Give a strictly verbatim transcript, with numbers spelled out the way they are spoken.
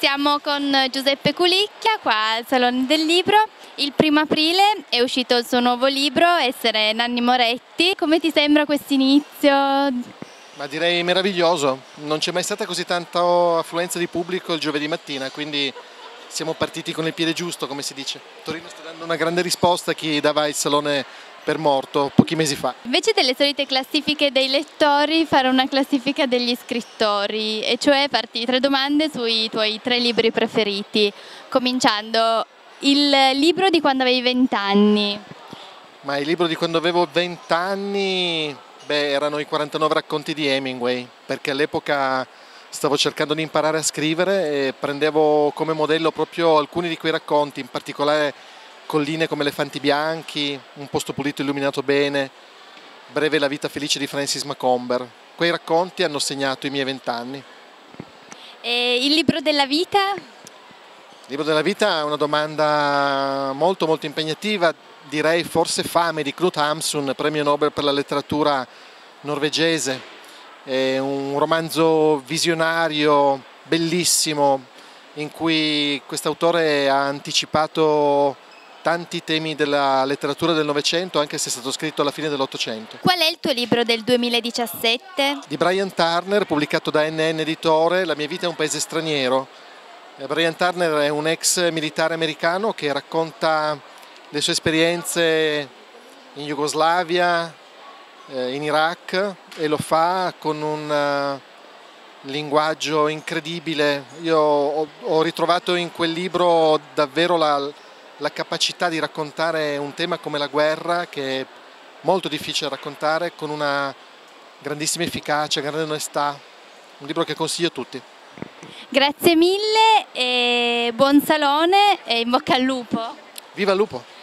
Siamo con Giuseppe Culicchia qua al Salone del Libro. Il primo aprile è uscito il suo nuovo libro, Essere Nanni Moretti. Come ti sembra questo inizio? Ma direi meraviglioso, non c'è mai stata così tanta affluenza di pubblico il giovedì mattina, quindi siamo partiti con il piede giusto, come si dice. Torino sta dando una grande risposta a chi dava il salone per morto pochi mesi fa. Invece delle solite classifiche dei lettori, fare una classifica degli scrittori, e cioè farti tre domande sui tuoi tre libri preferiti, cominciando il libro di quando avevi vent'anni. Ma il libro di quando avevo vent'anni, beh, erano i quarantanove racconti di Hemingway, perché all'epoca stavo cercando di imparare a scrivere e prendevo come modello proprio alcuni di quei racconti, in particolare Colline come elefanti bianchi, Un posto pulito illuminato bene, Breve la vita felice di Francis Macomber. Quei racconti hanno segnato i miei vent'anni. E il libro della vita? Il libro della vita è una domanda molto molto impegnativa, direi forse Fame di Knut Hamsun, premio Nobel per la letteratura norvegese. È un romanzo visionario, bellissimo, in cui quest'autore ha anticipato tanti temi della letteratura del Novecento, anche se è stato scritto alla fine dell'Ottocento. Qual è il tuo libro del duemiladiciassette? Di Brian Turner, pubblicato da N N Editore, La mia vita è un paese straniero. Brian Turner è un ex militare americano che racconta le sue esperienze in Jugoslavia, in Iraq, e lo fa con un linguaggio incredibile. Io ho, ho ritrovato in quel libro davvero la, la capacità di raccontare un tema come la guerra, che è molto difficile da raccontare, con una grandissima efficacia, grande onestà. Un libro che consiglio a tutti. Grazie mille, e buon salone e in bocca al lupo. Viva il lupo!